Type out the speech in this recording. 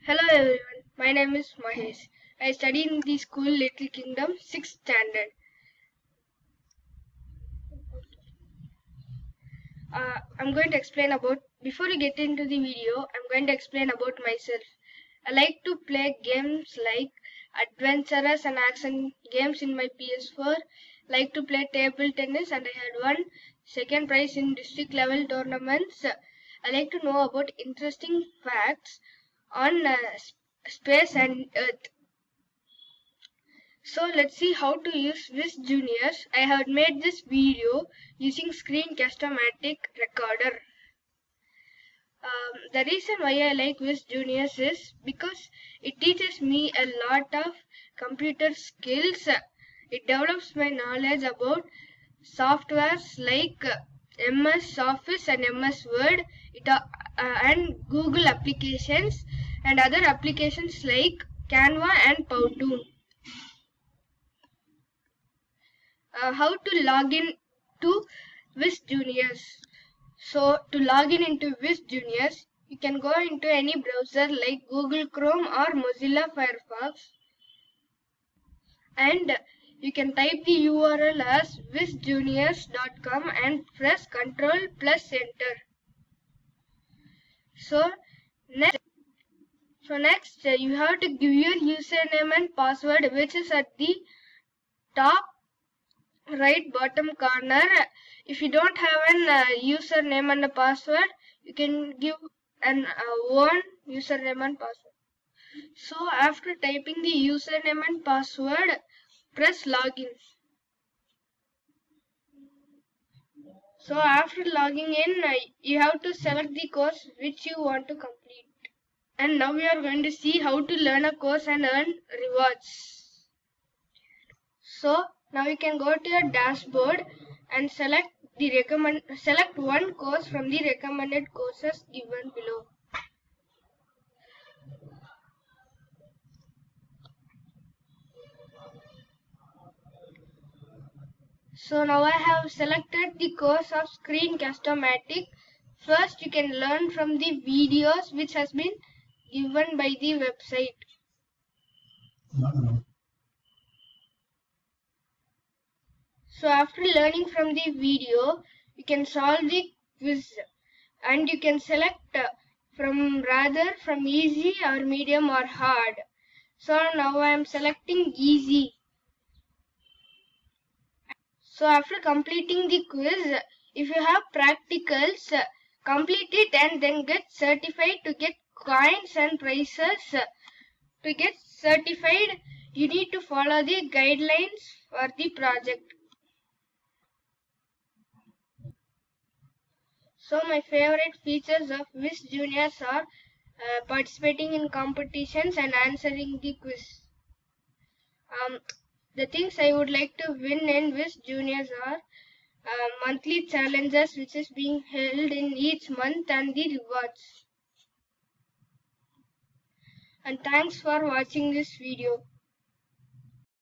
Hello everyone, my name is Mahesh. I study in the school Little Kingdom 6th standard. I'm going to explain about, before we get into the video, I'm going to explain about myself. I like to play games like adventurous and action games in my PS4. Like to play table tennis and I had won second prize in district level tournaments. I like to know about interesting facts on space and Earth. So let's see how to use Wiz Juniors. I have made this video using Screencast-O-Matic Recorder. The reason why I like Wiz Juniors is because it teaches me a lot of computer skills. It develops my knowledge about softwares like MS Office and MS Word and Google applications and other applications like Canva and Powtoon. How to log in to Wiz Juniors. So to log in into Wiz Juniors, you can go into any browser like Google Chrome or Mozilla Firefox, and you can type the URL as wizjuniors.com and press Ctrl plus Enter. So next you have to give your username and password, which is at the top right bottom corner. If you don't have an username and a password, you can give an one username and password. So after typing the username and password, press login. So after logging in, you have to select the course which you want to complete. And now we are going to see how to learn a course and earn rewards. So now you can go to your dashboard and select one course from the recommended courses given below. So now I have selected the course of Screencast-O-Matic. First you can learn from the videos which has been given by the website. So after learning from the video, you can solve the quiz and you can select from easy or medium or hard. So now I am selecting easy. So after completing the quiz, if you have practicals, complete it and then get certified to get coins and prizes. To get certified, you need to follow the guidelines for the project. So my favorite features of Wiz Juniors are participating in competitions and answering the quiz. The things I would like to win in Wiz Juniors are monthly challenges which is being held in each month and the rewards. And thanks for watching this video.